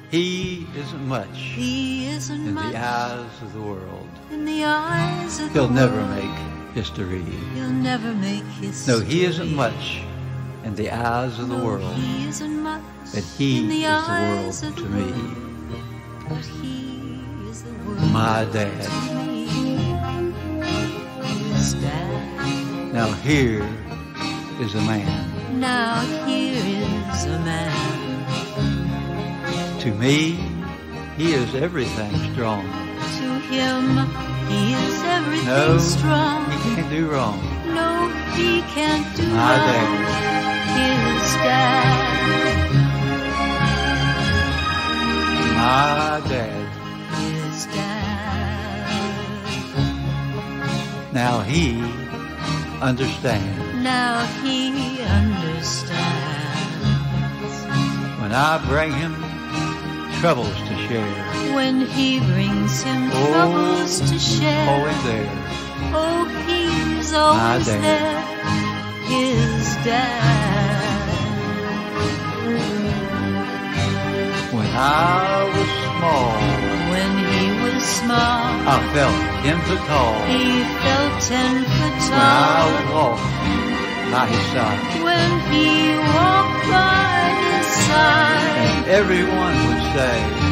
He isn't much He isn't in much the eyes of the world. in the eyes of He'll the never world. make history. He'll never make history. No, he isn't much in the eyes of the No, world. He isn't much But he in the is the eyes world of to the me. world. But he is the world My to dad. me. His dad. Now here is a man. Now here is a man. To me, he is everything strong. To him, he is everything No, strong. he can't do wrong. No, he can't do My wrong. dad. His dad. My dad. His dad. Now he understands. Now he understands. When I bring him troubles to share. When he brings him troubles to share. Always there. Oh, he's always dad. there. His dad. When I was small, When he was small, I felt 10 foot tall. he felt 10 foot When I tall. would walk by his side, When he walked by his side, and everyone would say,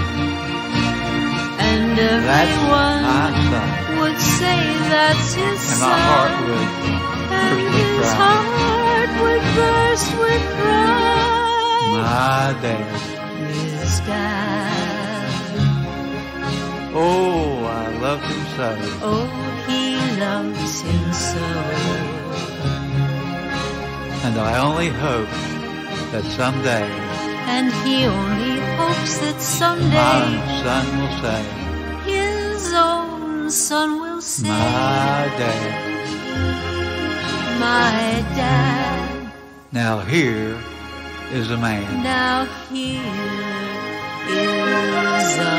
and "That's everyone my son." would say that's his And son. my heart would And burst with his pride. heart would burst with pride. My dad. His dad. Oh, I loved him so. Oh, he loves him so. And I only hope that someday And he only hopes that my someday son will say, his own son will say, "My dad." my dad. Now here is a man. Now here is a